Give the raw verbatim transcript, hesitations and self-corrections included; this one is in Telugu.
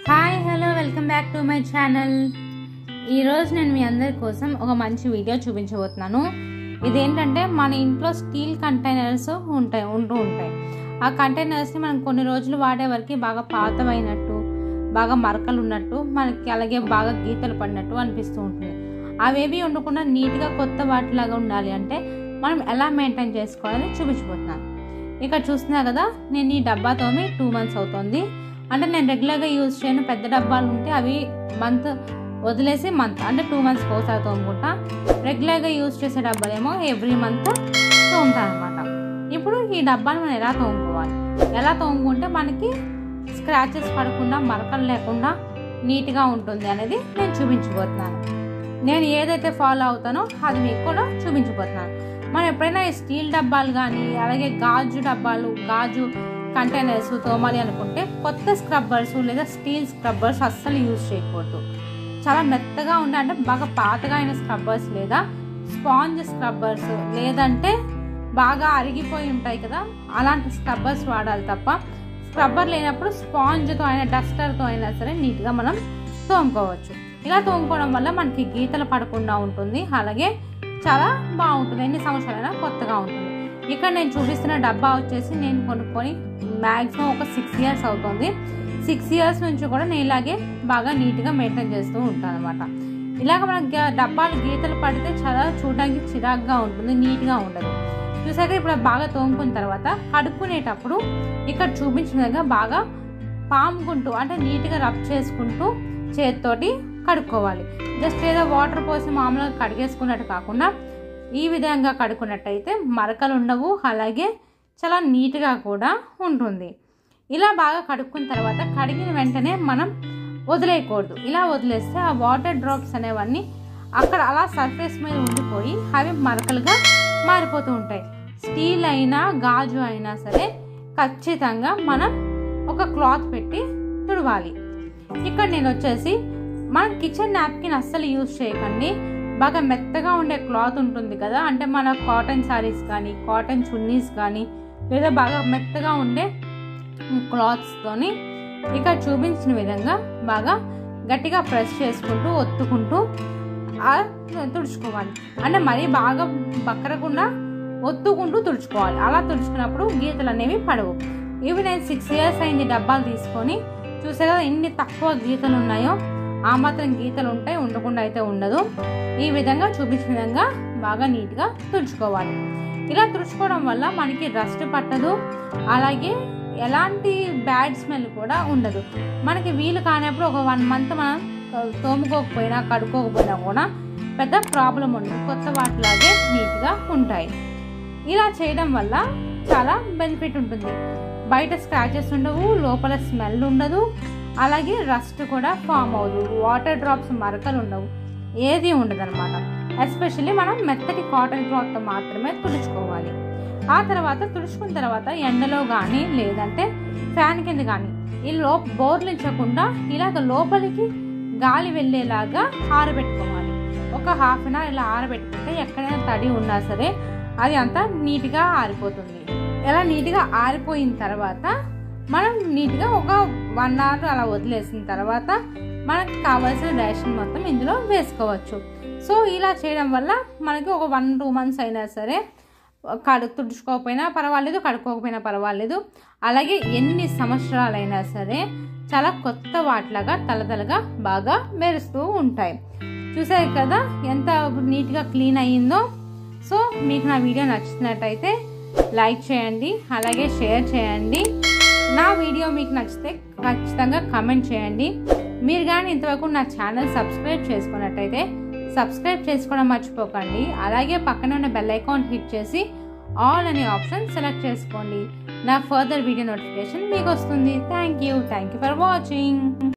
Hi hello welcome back to my channel. ఈరోజు నేను మీ అందరి కోసం ఒక మంచి వీడియో చూపించబోతున్నాను. ఇదేంటంటే మన ఇంట్లో స్టీల్ కంటైనర్స్ ఉంటాయి ఉంటూ ఉంటాయి ఆ కంటైనర్స్ని మనం కొన్ని రోజులు వాడే వరకు బాగా పాతమైనట్టు, బాగా మరకలు ఉన్నట్టు, మనకి అలాగే బాగా గీతలు పడినట్టు అనిపిస్తూ ఉంటుంది. అవేవి ఉండకుండా నీట్గా కొత్త వాటిలాగా ఉండాలి అంటే మనం ఎలా మెయింటైన్ చేసుకోవాలని చూపించబోతున్నాను. ఇక్కడ చూస్తున్నా కదా, నేను ఈ డబ్బాతోమి టూ మంత్స్ అవుతుంది. అంటే నేను రెగ్యులర్గా యూజ్ చేయను. పెద్ద డబ్బాలు ఉంటే అవి మంత్ వదిలేసి మంత్ అంటే టూ మంత్స్ ఒకసారి తోముకుంటా. రెగ్యులర్గా యూజ్ చేసే డబ్బాలేమో ఎవ్రీ మంత్ తోముతాను అనమాట. ఇప్పుడు ఈ డబ్బాని మనం ఎలా తోముకోవాలి, ఎలా తోముకుంటే మనకి స్క్రాచెస్ పడకుండా, మరకలు లేకుండా నీట్గా ఉంటుంది అనేది నేను చూపించబోతున్నాను. నేను ఏదైతే ఫాలో అవుతానో అది మీకు కూడా చూపించబోతున్నాను. మనం ఎప్పుడైనా ఈ స్టీల్ డబ్బాలు కానీ అలాగే గాజు డబ్బాలు, గాజు కంటైనర్స్ తోమాలి అనుకుంటే కొత్త స్క్రబ్బర్స్ లేదా స్టీల్ స్క్రబ్బర్స్ అస్సలు యూజ్ చేయకూడదు. చాలా మెత్తగా ఉండే అంటే బాగా పాతగా అయిన స్క్రబ్బర్స్ లేదా స్పాంజ్ స్క్రబ్బర్స్, లేదంటే బాగా అరిగిపోయి ఉంటాయి కదా అలాంటి స్క్రబ్బర్స్ వాడాలి తప్ప స్క్రబ్బర్ లేనప్పుడు స్పాంజ్తో అయినా డస్టర్తో అయినా సరే నీట్గా మనం తోముకోవచ్చు. ఇలా తోముకోవడం వల్ల మనకి గీతలు పడకుండా ఉంటుంది, అలాగే చాలా బాగుంటుంది. ఎన్ని సంవత్సరాలైనా కొత్తగా ఉంటుంది. ఇక్కడ నేను చూపిస్తున్న డబ్బా వచ్చేసి నేను కొనుక్కొని మ్యాక్సిమం ఒక సిక్స్ ఇయర్స్ అవుతుంది. సిక్స్ ఇయర్స్ నుంచి కూడా నేను ఇలాగే బాగా నీట్గా మెయింటైన్ చేస్తూ ఉంటాను అనమాట. ఇలాగ మనకి డబ్బాలు గీతలు పడితే చాలా చూడడానికి చిరాగ్గా ఉంటుంది, నీట్గా ఉండదు. చూసాక ఇప్పుడు బాగా తోముకున్న తర్వాత కడుక్కునేటప్పుడు ఇక్కడ చూపించినగా బాగా పాముకుంటూ అంటే నీట్గా రబ్ చేసుకుంటూ చేతితోటి కడుక్కోవాలి. జస్ట్ ఏదో వాటర్ పోసి మామూలుగా కడిగేసుకున్నట్టు కాకుండా ఈ విధంగా కడుక్కున్నట్టయితే మరకలు ఉండవు, అలాగే చాలా నీట్గా కూడా ఉంటుంది. ఇలా బాగా కడుక్కున్న తర్వాత కడిగిన వెంటనే మనం వదిలేయకూడదు. ఇలా వదిలేస్తే ఆ వాటర్ డ్రాప్స్ అనేవన్నీ అక్కడ అలా సర్ఫేస్ మీద ఉండిపోయి అవి మరకలుగా మారిపోతూ ఉంటాయి. స్టీల్ అయినా గాజు అయినా సరే ఖచ్చితంగా మనం ఒక క్లాత్ పెట్టి తుడవాలి. ఇక్కడ నేను వచ్చేసి మన కిచెన్ నాప్కిన్ అస్సలు యూజ్ చేయకండి. బాగా మెత్తగా ఉండే క్లాత్ ఉంటుంది కదా, అంటే మన కాటన్ శారీస్ కానీ కాటన్ చున్నీస్ కానీ లేదా బాగా మెత్తగా ఉండే క్లాత్స్తోని ఇక్కడ చూపించిన విధంగా బాగా గట్టిగా ప్రెస్ చేసుకుంటూ ఒత్తుకుంటూ తుడుచుకోవాలి. అంటే మరీ బాగా బక్కరకుండా ఒత్తుకుంటూ తుడుచుకోవాలి. అలా తుడుచుకున్నప్పుడు గీతలు అనేవి పడవు. ఇవి నేను సిక్స్ ఇయర్స్ అయింది డబ్బాలు తీసుకొని, చూసే కదా ఎన్ని తక్కువ గీతలు ఉన్నాయో. ఆ మాత్రం గీతలు ఉంటాయి, ఉండకుండా అయితే ఉండదు. ఈ విధంగా చూపించిన విధంగా బాగా నీట్గా తుడుచుకోవాలి. ఇలా తుడుచుకోవడం వల్ల మనకి రస్ట్ పట్టదు, అలాగే ఎలాంటి బ్యాడ్ స్మెల్ కూడా ఉండదు. మనకి వీలు కానప్పుడు ఒక వన్ మంత్ మనం తోముకోకపోయినా కడుక్కోకపోయినా కూడా పెద్ద ప్రాబ్లం ఉండదు, కొత్త వాటిలాగే నీట్గా ఉంటాయి. ఇలా చేయడం వల్ల చాలా బెనిఫిట్ ఉంటుంది. బయట స్క్రాచెస్ ఉండవు, లోపల స్మెల్ ఉండదు, అలాగే రస్ట్ కూడా ఫామ్ అవ్వదు, వాటర్ డ్రాప్స్ మరకలు ఉండవు, ఏది ఉండదు అనమాట. ఎస్పెషల్లీ మనం మెత్తటి కాటన్ క్లాత్తో మాత్రమే తుడుచుకోవాలి. ఆ తర్వాత తుడుచుకున్న తర్వాత ఎండలో కానీ లేదంటే ఫ్యాన్ కింద కానీ ఈ లో బోర్లించకుండా ఇలాగ లోపలికి గాలి వెళ్ళేలాగా ఆరబెట్టుకోవాలి. ఒక హాఫ్ అన్ అవర్ ఇలా ఆరబెట్టుకుంటే ఎక్కడైనా తడి ఉన్నా సరే అది అంతా నీట్గా ఆరిపోతుంది. ఇలా నీట్గా ఆరిపోయిన తర్వాత మనం నీట్గా ఒక వన్ అవర్ అలా వదిలేసిన తర్వాత మనకు కావాల్సిన రేషన్ మొత్తం ఇందులో వేసుకోవచ్చు. సో ఇలా చేయడం వల్ల మనకి ఒక వన్ టూ మంత్స్ అయినా సరే కడు తుడుచుకోకపోయినా పర్వాలేదు, కడుక్కోకపోయినా పర్వాలేదు, అలాగే ఎన్ని సంవత్సరాలైనా సరే చాలా కొత్త వాటిలాగా తలతలగా బాగా మెరుస్తూ ఉంటాయి. చూసారు కదా ఎంత నీట్గా క్లీన్ అయ్యిందో. సో మీకు నా వీడియో నచ్చినట్టయితే లైక్ చేయండి, అలాగే షేర్ చేయండి. నా వీడియో మీకు నచ్చితే ఖచ్చితంగా కమెంట్ చేయండి. మీరు కానీ ఇంతవరకు నా ఛానల్ సబ్స్క్రైబ్ చేసుకున్నట్టయితే సబ్స్క్రైబ్ చేసుకోవడం మర్చిపోకండి. అలాగే పక్కన ఉన్న బెల్ ఐకాన్ హిట్ చేసి ఆల్ అనే ఆప్షన్ సెలెక్ట్ చేసుకోండి. నా ఫర్దర్ వీడియో నోటిఫికేషన్ మీకు వస్తుంది. Thank you thank you for watching.